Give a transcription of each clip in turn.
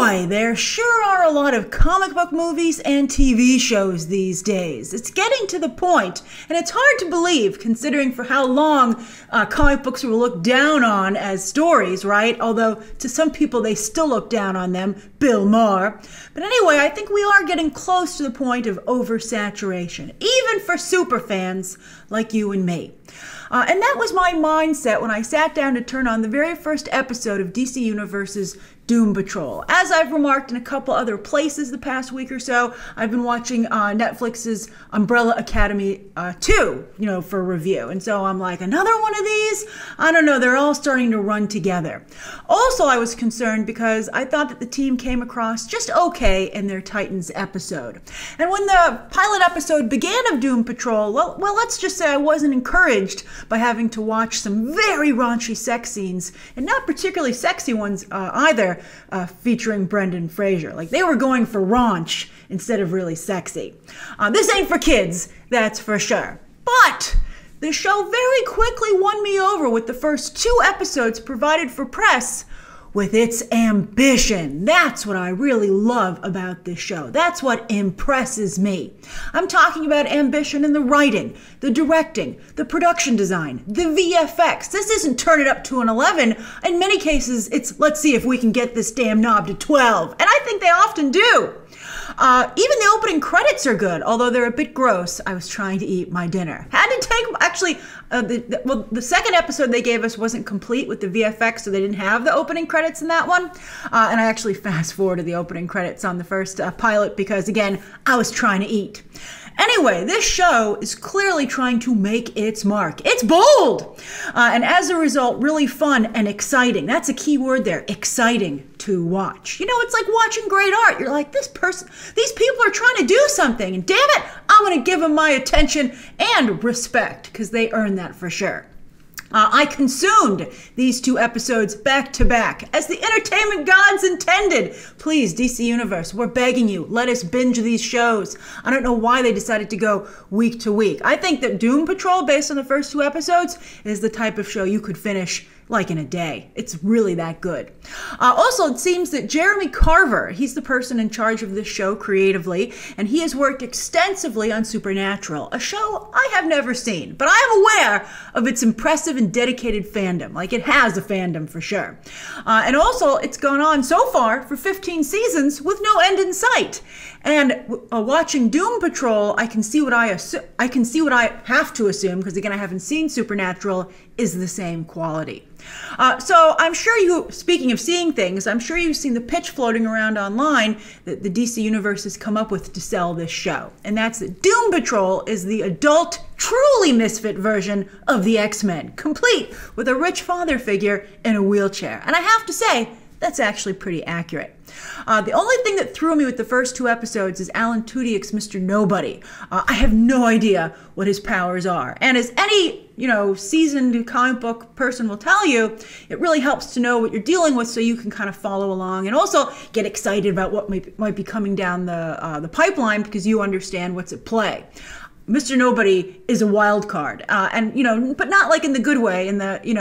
boy, there sure are a lot of comic book movies and TV shows these days. It's getting to the point, and it's hard to believe considering for how long comic books were looked down on as stories, right? Although to some people they still look down on them, Bill Maher. But anyway, I think we are getting close to the point of oversaturation, even for superfans like you and me. And that was my mindset when I sat down to turn on the very first episode of DC Universe's Doom Patrol. As I've remarked in a couple other places the past week or so, I've been watching Netflix's Umbrella Academy 2, for review. And so I'm like, another one of these? I don't know, they're all starting to run together. Also, I was concerned because I thought that the team came across just okay in their Titans episode. And when the pilot episode began of Doom Patrol, well, let's just say I wasn't encouraged by having to watch some very raunchy sex scenes, and not particularly sexy ones either, featuring Brendan Fraser. Like, they were going for raunch instead of really sexy. This ain't for kids, that's for sure. But the show very quickly won me over with the first 2 episodes provided for press with its ambition. That's what I really love about this show. That's what impresses me. I'm talking about ambition in the writing, the directing, the production design, the VFX. This isn't turn it up to an 11. In many cases, it's let's see if we can get this damn knob to 12. And I think they often do. Even the opening credits are good, although they're a bit gross. I was trying to eat my dinner. Had to take, actually, the second episode they gave us wasn't complete with the VFX, so they didn't have the opening credits in that one. And I actually fast forwarded the opening credits on the first pilot because, again, I was trying to eat. Anyway, this show is clearly trying to make its mark. It's bold! And as a result, really fun and exciting. That's a key word there, exciting to watch. It's like watching great art. You're like, these people are trying to do something, and damn it, I'm gonna give them my attention and respect, because they earn that for sure. I consumed these 2 episodes back to back, as the entertainment gods intended. Please, DC Universe, we're begging you, let us binge these shows. I don't know why they decided to go week to week. I think that Doom Patrol, based on the first 2 episodes, is the type of show you could finish like in a day. It's really that good. Also, it seems that Jeremy Carver, he's the person in charge of this show creatively, and he has worked extensively on Supernatural, a show I have never seen, but I am aware of its impressive and dedicated fandom. Like, it has a fandom for sure. And also, it's gone on so far for 15 seasons with no end in sight. And watching Doom Patrol, I can see what I have to assume, because again, I haven't seen Supernatural, is the same quality. So I'm sure speaking of seeing things, I'm sure you've seen the pitch floating around online that the DC Universe has come up with to sell this show. And that's that Doom Patrol is the adult, truly misfit version of the X-Men, complete with a rich father figure in a wheelchair. And I have to say, that's actually pretty accurate. The only thing that threw me with the first 2 episodes is Alan Tudyk's Mr. Nobody. I have no idea what his powers are. And as any, seasoned comic book person will tell you, it really helps to know what you're dealing with so you can kind of follow along and also get excited about what might be coming down the pipeline, because you understand what's at play. Mr. Nobody is a wild card, but not like in the good way,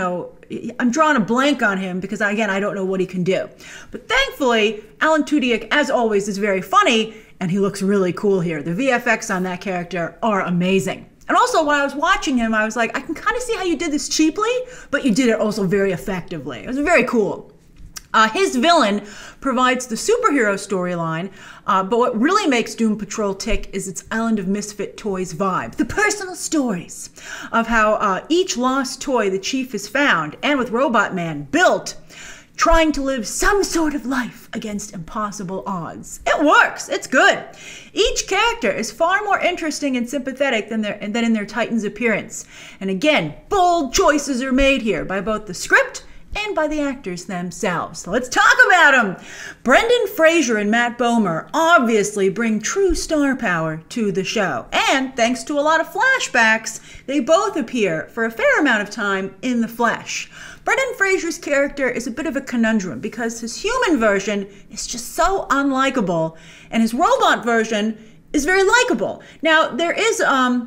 I'm drawing a blank on him because, again, I don't know what he can do. But thankfully, Alan Tudyk, as always, is very funny, and he looks really cool here. The VFX on that character are amazing. And also, when I was watching him, I was like, I can kind of see how you did this cheaply, but you did it also very effectively. It was very cool. His villain provides the superhero storyline, but what really makes Doom Patrol tick is its Island of Misfit Toys vibe. The personal stories of how each lost toy the Chief has found, and with Robot Man built, trying to live some sort of life against impossible odds. It works. It's good. Each character is far more interesting and sympathetic than in their Titans appearance. And again, bold choices are made here by both the script and by the actors themselves. So let's talk about them. Brendan Fraser and Matt Bomer obviously bring true star power to the show. And thanks to a lot of flashbacks, they both appear for a fair amount of time in the flesh. Brendan Fraser's character is a bit of a conundrum because his human version is just so unlikable, and his robot version is very likable. Now, there is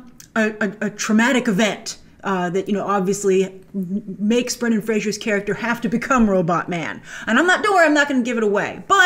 a traumatic event that, obviously makes Brendan Fraser's character have to become Robot Man. And don't worry, I'm not going to give it away. But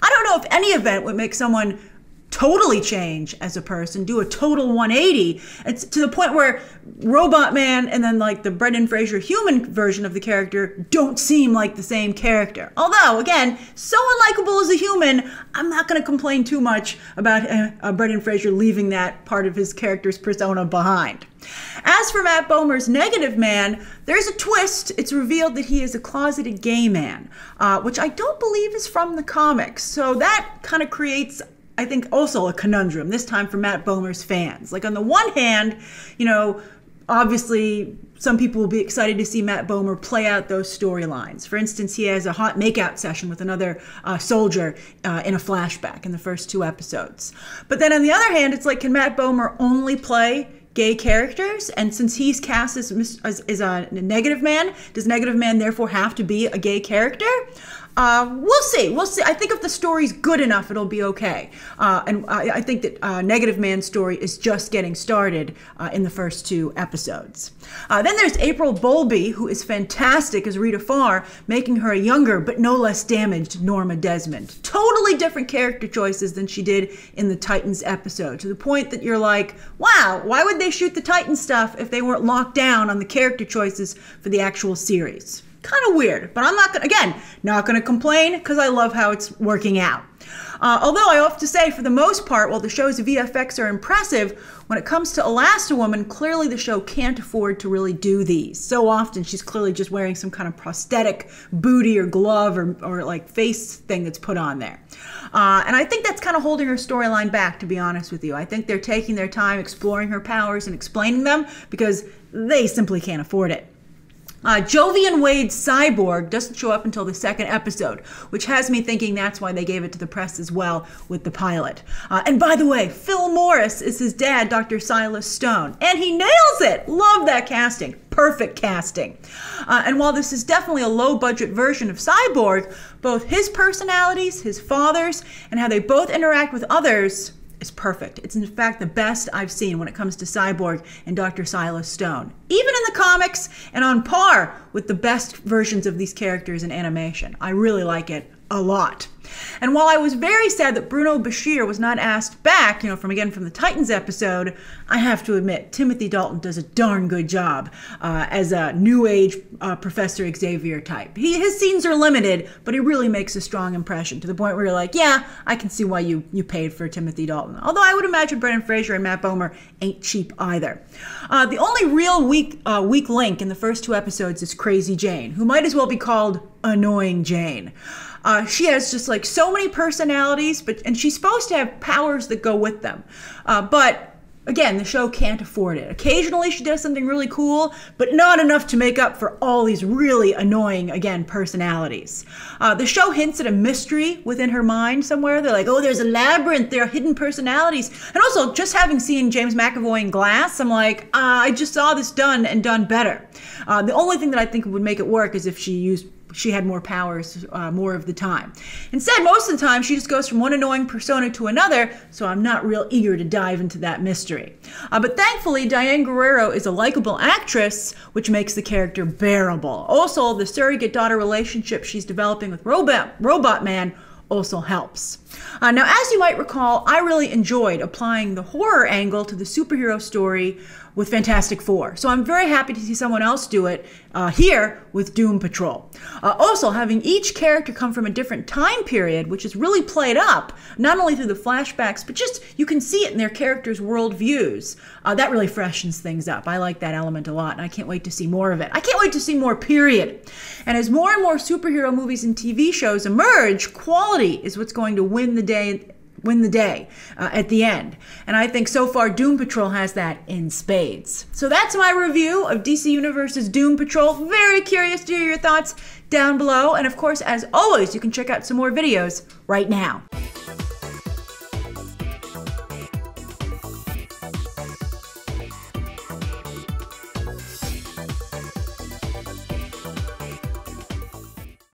I don't know if any event would make someone totally change as a person, do a total 180. It's to the point where Robot Man and then like the Brendan Fraser human version of the character don't seem like the same character. Although, again, so unlikable as a human, I'm not going to complain too much about Brendan Fraser leaving that part of his character's persona behind. As for Matt Bomer's Negative Man, there's a twist. It's revealed that he is a closeted gay man, which I don't believe is from the comics. So that kind of creates, I think, also a conundrum, this time for Matt Bomer's fans. Like, on the one hand, you know, obviously some people will be excited to see Matt Bomer play out those storylines. For instance, he has a hot makeout session with another soldier in a flashback in the first 2 episodes. But then on the other hand, it's like, can Matt Bomer only play gay characters? And since he's cast as a Negative Man, does Negative Man therefore have to be a gay character? We'll see. We'll see. I think if the story's good enough, it'll be okay. And I think that Negative Man's story is just getting started in the first 2 episodes. Then there's April Bowlby, who is fantastic as Rita Farr, making her a younger but no less damaged Norma Desmond. Totally different character choices than she did in the Titans episode, to the point that you're like, wow, why would they shoot the Titans stuff if they weren't locked down on the character choices for the actual series? Kind of weird, but I'm not gonna, again, not gonna complain because I love how it's working out. Although I have to say, for the most part, while the show's VFX are impressive, when it comes to Elasti-Woman, clearly the show can't afford to really do these. So often she's clearly just wearing some kind of prosthetic booty or glove or like face thing that's put on there. And I think that's kind of holding her storyline back, to be honest with you. I think they're taking their time exploring her powers and explaining them because they simply can't afford it. Jovian Wade's Cyborg doesn't show up until the 2nd episode, which has me thinking that's why they gave it to the press as well with the pilot. And by the way, Phil Morris is his dad, Dr. Silas Stone, and he nails it! Love that casting. Perfect casting. And while this is definitely a low-budget version of Cyborg, both his personalities, his father's, and how they both interact with others is perfect. It's in fact the best I've seen when it comes to Cyborg and Dr. Silas Stone, even in the comics, and on par with the best versions of these characters in animation. I really like it a lot. And while I was very sad that Bruno Bashir was not asked back, from the Titans episode, I have to admit, Timothy Dalton does a darn good job as a new age Professor Xavier type. His scenes are limited, but he really makes a strong impression, to the point where you're like, yeah, I can see why you paid for Timothy Dalton. Although I would imagine Brendan Fraser and Matt Bomer ain't cheap either. The only real weak link in the first 2 episodes is Crazy Jane, who might as well be called Annoying Jane. She has just like so many personalities, and she's supposed to have powers that go with them. But again, the show can't afford it. Occasionally she does something really cool, but not enough to make up for all these really annoying, again, personalities. The show hints at a mystery within her mind somewhere. They're like, oh, there's a labyrinth, there are hidden personalities. And also, just having seen James McAvoy in Glass, I'm like, I just saw this done and done better. The only thing that I think would make it work is if she had more powers more of the time. Instead, most of the time, she just goes from one annoying persona to another, so I'm not real eager to dive into that mystery. But thankfully, Diane Guerrero is a likable actress, which makes the character bearable. Also, the surrogate-daughter relationship she's developing with Robot Man also helps. Now, as you might recall, I really enjoyed applying the horror angle to the superhero story with Fantastic Four. So I'm very happy to see someone else do it here with Doom Patrol. Also, having each character come from a different time period, which is really played up, not only through the flashbacks, but just you can see it in their characters' worldviews. That really freshens things up. I like that element a lot, and I can't wait to see more of it. I can't wait to see more, period. And as more and more superhero movies and TV shows emerge, quality is what's going to win the day at the end. And I think so far Doom Patrol has that in spades. So that's my review of DC Universe's Doom Patrol. Very curious to hear your thoughts down below. And of course, as always, you can check out some more videos right now.